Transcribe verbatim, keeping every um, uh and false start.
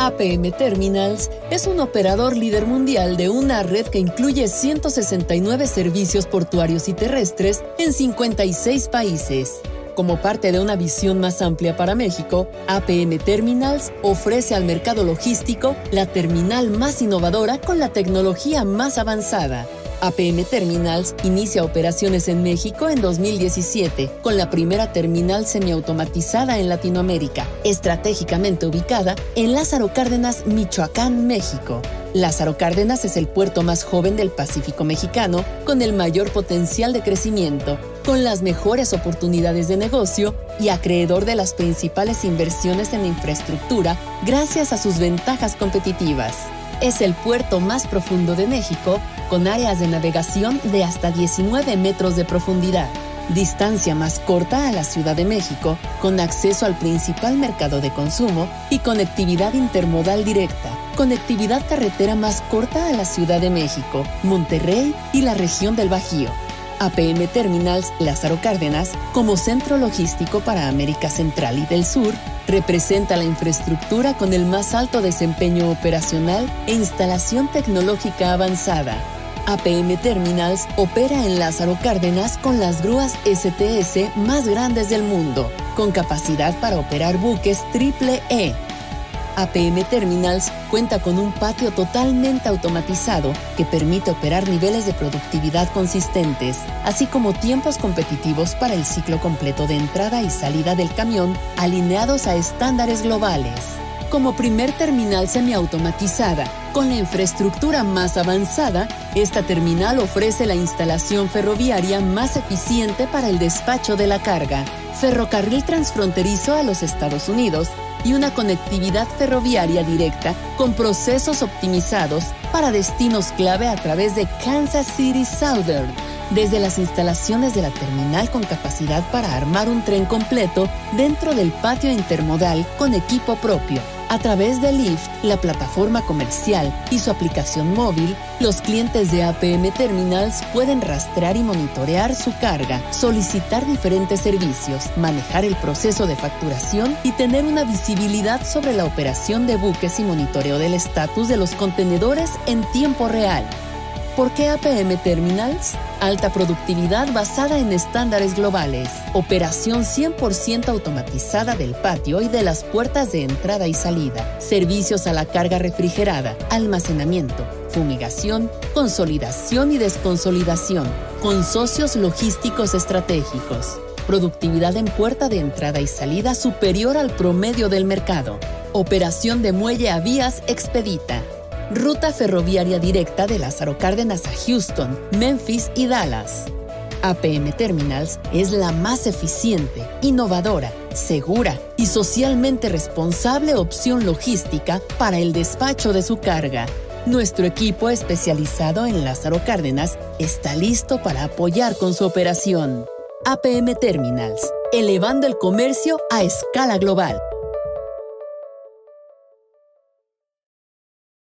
A P M Terminals es un operador líder mundial de una red que incluye ciento sesenta y nueve servicios portuarios y terrestres en cincuenta y seis países. Como parte de una visión más amplia para México, A P M Terminals ofrece al mercado logístico la terminal más innovadora con la tecnología más avanzada. A P M Terminals inicia operaciones en México en dos mil diecisiete, con la primera terminal semiautomatizada en Latinoamérica, estratégicamente ubicada en Lázaro Cárdenas, Michoacán, México. Lázaro Cárdenas es el puerto más joven del Pacífico mexicano, con el mayor potencial de crecimiento, con las mejores oportunidades de negocio y acreedor de las principales inversiones en infraestructura gracias a sus ventajas competitivas. Es el puerto más profundo de México, con áreas de navegación de hasta diecinueve metros de profundidad. Distancia más corta a la Ciudad de México, con acceso al principal mercado de consumo y conectividad intermodal directa. Conectividad carretera más corta a la Ciudad de México, Monterrey y la región del Bajío. A P M Terminals Lázaro Cárdenas, como centro logístico para América Central y del Sur, representa la infraestructura con el más alto desempeño operacional e instalación tecnológica avanzada. A P M Terminals opera en Lázaro Cárdenas con las grúas S T S más grandes del mundo, con capacidad para operar buques triple E. A P M Terminals cuenta con un patio totalmente automatizado que permite operar niveles de productividad consistentes, así como tiempos competitivos para el ciclo completo de entrada y salida del camión alineados a estándares globales. Como primer terminal semiautomatizada, con la infraestructura más avanzada, esta terminal ofrece la instalación ferroviaria más eficiente para el despacho de la carga, ferrocarril transfronterizo a los Estados Unidos y una conectividad ferroviaria directa con procesos optimizados para destinos clave a través de Kansas City Southern, desde las instalaciones de la terminal con capacidad para armar un tren completo dentro del patio intermodal con equipo propio. A través de Lyft, la plataforma comercial y su aplicación móvil, los clientes de A P M Terminals pueden rastrear y monitorear su carga, solicitar diferentes servicios, manejar el proceso de facturación y tener una visibilidad sobre la operación de buques y monitoreo del estatus de los contenedores en tiempo real. ¿Por qué A P M Terminals? Alta productividad basada en estándares globales. Operación cien por ciento automatizada del patio y de las puertas de entrada y salida. Servicios a la carga refrigerada, almacenamiento, fumigación, consolidación y desconsolidación. Con socios logísticos estratégicos. Productividad en puerta de entrada y salida superior al promedio del mercado. Operación de muelle a vías expedita. Ruta ferroviaria directa de Lázaro Cárdenas a Houston, Memphis y Dallas. A P M Terminals es la más eficiente, innovadora, segura y socialmente responsable opción logística para el despacho de su carga. Nuestro equipo especializado en Lázaro Cárdenas está listo para apoyar con su operación. A P M Terminals, elevando el comercio a escala global.